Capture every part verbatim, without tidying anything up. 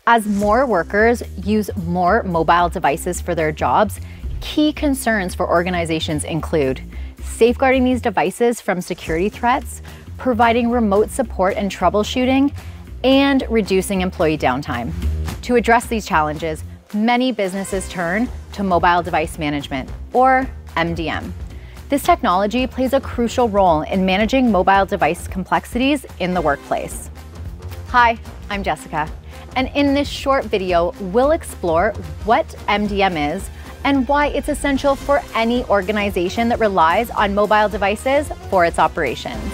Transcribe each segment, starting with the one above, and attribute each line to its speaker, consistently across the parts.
Speaker 1: As more workers use more mobile devices for their jobs, key concerns for organizations include safeguarding these devices from security threats, providing remote support and troubleshooting, and reducing employee downtime. To address these challenges, many businesses turn to mobile device management, or M D M. This technology plays a crucial role in managing mobile device complexities in the workplace. Hi, I'm Jessica, and in this short video, we'll explore what M D M is and why it's essential for any organization that relies on mobile devices for its operations.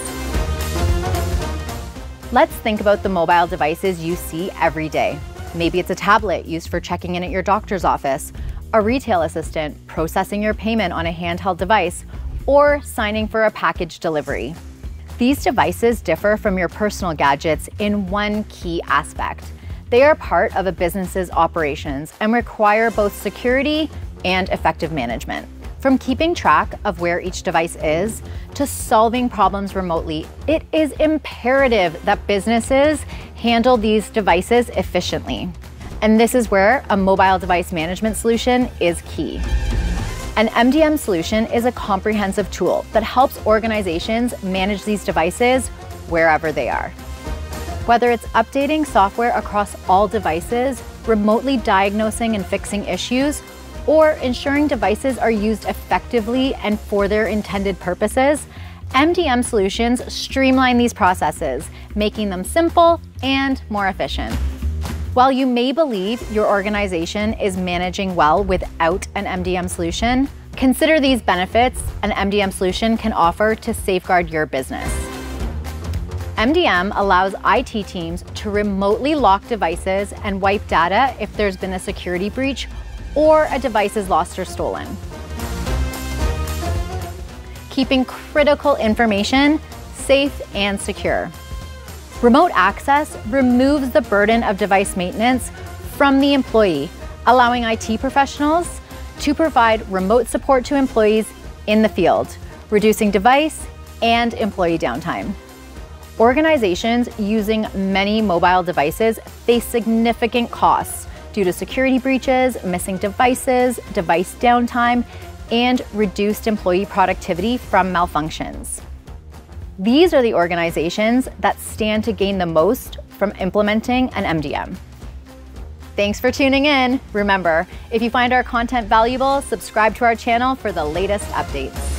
Speaker 1: Let's think about the mobile devices you see every day. Maybe it's a tablet used for checking in at your doctor's office, a retail assistant processing your payment on a handheld device, or signing for a package delivery. These devices differ from your personal gadgets in one key aspect. They are part of a business's operations and require both security and effective management. From keeping track of where each device is to solving problems remotely, it is imperative that businesses handle these devices efficiently. And this is where a mobile device management solution is key. An M D M solution is a comprehensive tool that helps organizations manage these devices wherever they are. Whether it's updating software across all devices, remotely diagnosing and fixing issues, or ensuring devices are used effectively and for their intended purposes, M D M solutions streamline these processes, making them simple and more efficient. While you may believe your organization is managing well without an M D M solution, consider these benefits an M D M solution can offer to safeguard your business. M D M allows I T teams to remotely lock devices and wipe data if there's been a security breach or a device is lost or stolen. Keeping critical information safe and secure. Remote access removes the burden of device maintenance from the employee, allowing I T professionals to provide remote support to employees in the field, reducing device and employee downtime. Organizations using many mobile devices face significant costs due to security breaches, missing devices, device downtime, and reduced employee productivity from malfunctions. These are the organizations that stand to gain the most from implementing an M D M. Thanks for tuning in. Remember, if you find our content valuable, subscribe to our channel for the latest updates.